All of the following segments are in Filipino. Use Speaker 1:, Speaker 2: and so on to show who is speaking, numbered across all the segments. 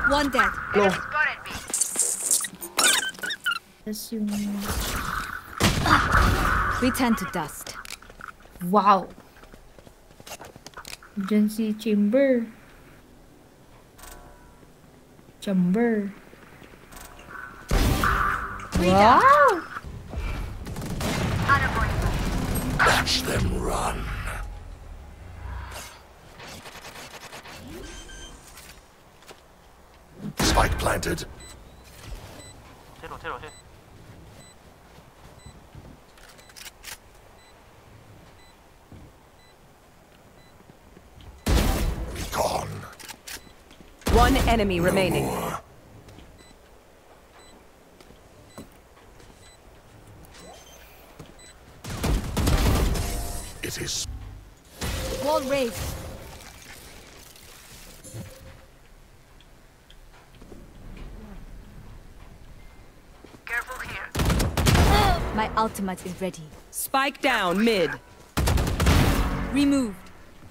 Speaker 1: One dead.
Speaker 2: Low.
Speaker 3: Tapos yung...
Speaker 1: Return to dust.
Speaker 3: Wow! Diyan si Chamber. Wow!
Speaker 4: Watch them run. Spike planted.
Speaker 5: 제로.
Speaker 4: Be gone.
Speaker 6: One enemy remaining.
Speaker 4: It is.
Speaker 1: Wall raised.
Speaker 7: Careful here.
Speaker 1: My ultimate is ready.
Speaker 6: Spike down mid.
Speaker 1: Removed.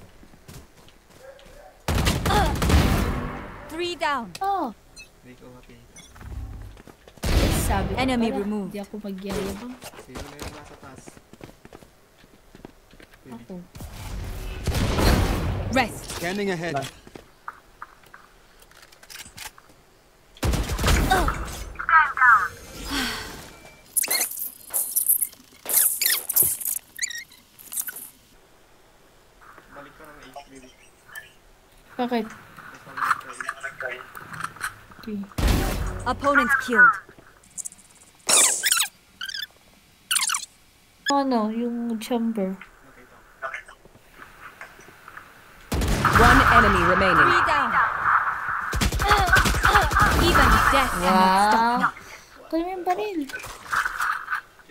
Speaker 1: 3 down.
Speaker 3: Oh!
Speaker 2: Hindi ko makita.
Speaker 3: Sabi ko
Speaker 1: Enemy
Speaker 3: pala,
Speaker 1: removed.
Speaker 3: hindi ako magyayabang.
Speaker 2: Sino na yung nasa taas?
Speaker 3: Ako.
Speaker 1: Rest.
Speaker 2: Scanning ahead. Balik ka ng H, baby.
Speaker 3: Bakit? Okay.
Speaker 1: Opponent killed.
Speaker 3: Ano? Yung Chamber.
Speaker 6: One enemy remaining.
Speaker 1: 3 down. Even death cannot stop
Speaker 3: Wow!
Speaker 1: me.
Speaker 3: Kunin mo yung baril.